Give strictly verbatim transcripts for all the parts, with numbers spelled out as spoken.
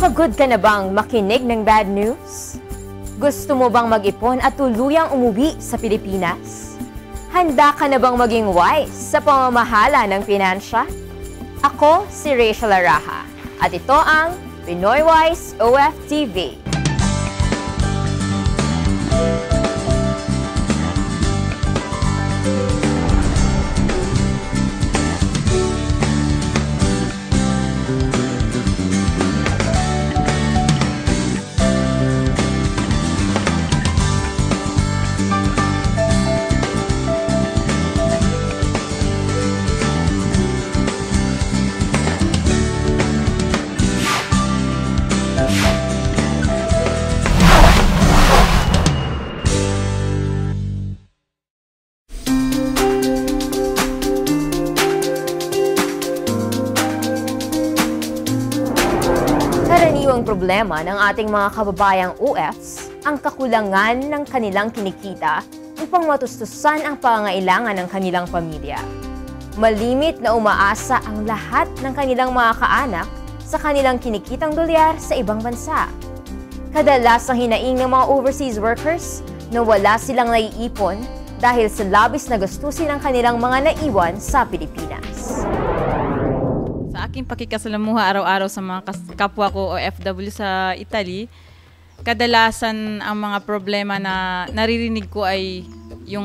Pagod ka na bang makinig ng bad news? Gusto mo bang mag-ipon at tuluyang umuwi sa Pilipinas? Handa ka na bang maging wise sa pamamahala ng pinansya? Ako si Rachel Araha at ito ang Pinoy Wise O F T V. Karaniwang problema ng ating mga kababayang O Fs ang kakulangan ng kanilang kinikita upang matustusan ang pangangailangan ng kanilang pamilya. Malimit na umaasa ang lahat ng kanilang mga kaanak sa kanilang kinikitang dolyar sa ibang bansa. Kadalasang hinaing ng mga overseas workers na wala silang naiipon dahil sa labis na gastusin ng kanilang mga naiwan sa Pilipinas. Sa aking pakikasalamuha araw-araw sa mga kapwa ko O F W sa Italy, kadalasan ang mga problema na naririnig ko ay yung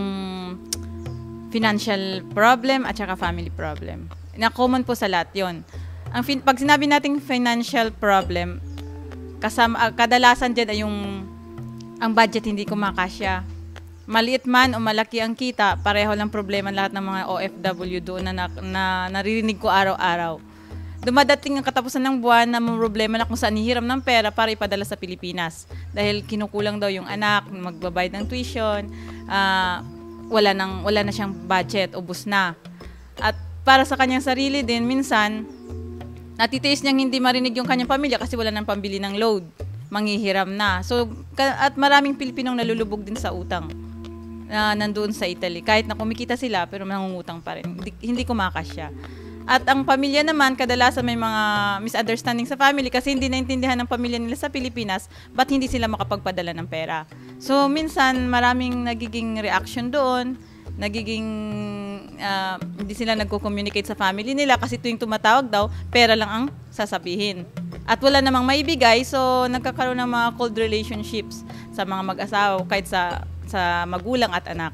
financial problem at saka family problem. Na common po sa lahat yun. Ang fin- pag sinabi nating financial problem, kasama, kadalasan dyan ay yung ang budget hindi kumakasya. Maliit man o malaki ang kita, pareho lang problema lahat ng mga O F W doon na, na, na naririnig ko araw-araw. Dumadating ang katapusan ng buwan na may problema na kung saan hihiram ng pera para ipadala sa Pilipinas. Dahil kinukulang daw yung anak, magbabayad ng tuition, uh, wala, nang, wala na siyang budget, ubos na. At para sa kanyang sarili din, minsan, natitiis niyang hindi marinig yung kanyang pamilya kasi wala nang pambili ng load. Manghihiram na. So, at maraming Pilipinong nalulubog din sa utang na uh, nandoon sa Italy. Kahit na kumikita sila, pero nangungutang pa rin. Hindi, hindi kumakasya. At ang pamilya naman, kadalasan may mga misunderstanding sa family kasi hindi naintindihan ng pamilya nila sa Pilipinas ba't hindi sila makapagpadala ng pera. So, minsan maraming nagiging reaction doon, nagiging uh, hindi sila nagko-communicate sa family nila kasi tuwing tumatawag daw, pera lang ang sasabihin. At wala namang maibigay, so nagkakaroon ng mga cold relationships sa mga mag-asawa kahit sa, sa magulang at anak.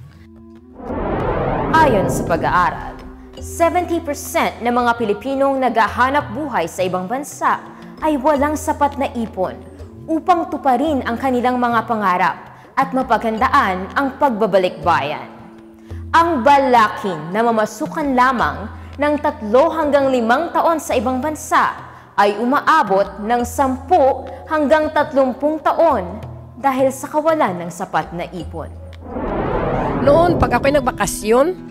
Ayon sa pag-aaral, seventy percent ng mga Pilipinong naghahanap buhay sa ibang bansa ay walang sapat na ipon upang tuparin ang kanilang mga pangarap at mapaghandaan ang pagbabalik bayan. Ang balakin na mamasukan lamang ng tatlo hanggang limang taon sa ibang bansa ay umaabot ng sampu hanggang tatlumpung taon dahil sa kawalan ng sapat na ipon. Noon, pag ako'y nagbakasyon,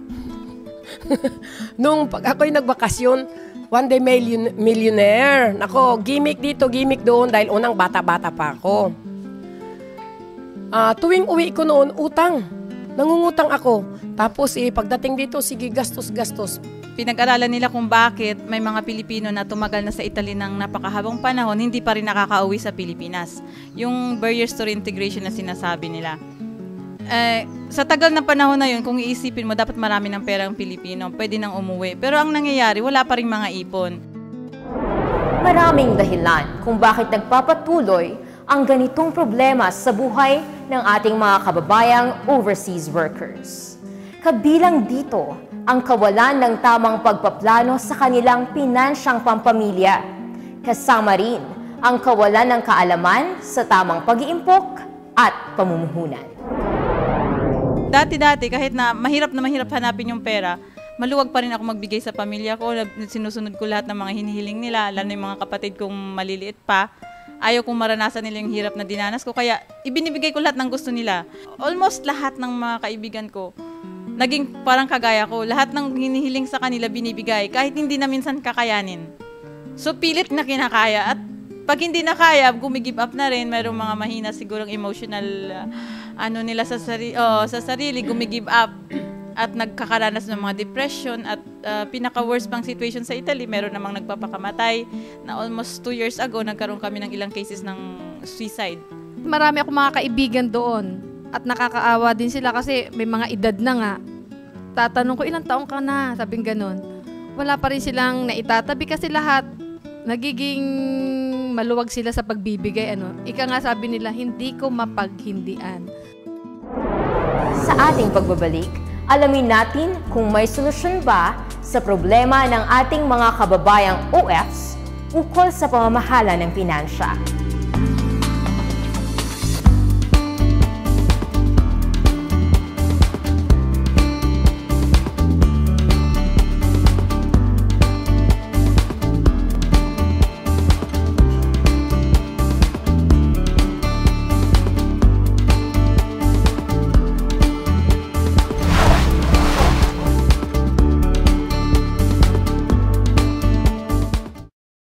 Nung pag ako'y nagbakasyon, one day million, millionaire. Nako, gimmick dito, gimmick doon dahil unang bata-bata pa ako. Uh, tuwing uwi ko noon, utang. Nangungutang ako. Tapos eh, pagdating dito, sige, gastos-gastos. Pinag-aralan nila kung bakit may mga Pilipino na tumagal na sa Italy ng napakahabang panahon, hindi pa rin nakakauwi sa Pilipinas. Yung barriers to reintegration na sinasabi nila. Eh, sa tagal na panahon na yun, kung iisipin mo, dapat marami ng pera ang Pilipino, pwede nang umuwi. Pero ang nangyayari, wala pa rin mga ipon. Maraming dahilan kung bakit nagpapatuloy ang ganitong problema sa buhay ng ating mga kababayang overseas workers. Kabilang dito ang kawalan ng tamang pagpaplano sa kanilang pinansyang pampamilya. Kasama rin ang kawalan ng kaalaman sa tamang pag-iimpok at pamumuhunan. Dati-dati, kahit na mahirap na mahirap hanapin yung pera, maluwag pa rin ako magbigay sa pamilya ko. Sinusunod ko lahat ng mga hinihiling nila, lalo na yung mga kapatid kong maliliit pa. Ayaw kong maranasan nila yung hirap na dinanas ko, kaya ibinibigay ko lahat ng gusto nila. Almost lahat ng mga kaibigan ko, naging parang kagaya ko. Lahat ng hinihiling sa kanila binibigay, kahit hindi na minsan kakayanin. So pilit na kinakaya, at pag hindi na kaya, gumigive up na rin. Mayroong mga mahina sigurong emotional uh, ano nila sa, sari- oh, sa sarili, gumigive up. at nagkakaranas ng mga depression at uh, pinaka-worst pang situation sa Italy, meron namang nagpapakamatay na almost two years ago, nagkaroon kami ng ilang cases ng suicide. Marami akong mga kaibigan doon at nakakaawa din sila kasi may mga edad na nga. Tatanong ko, ilang taong ka na? Sabing ganun. Wala pa rin silang naitatabi kasi lahat nagiging maluwag sila sa pagbibigay. Ano? Ika nga sabi nila, hindi ko mapaghindian. Sa ating pagbabalik, alamin natin kung may solusyon ba sa problema ng ating mga kababayang O Fs ukol sa pamamahala ng pinansya.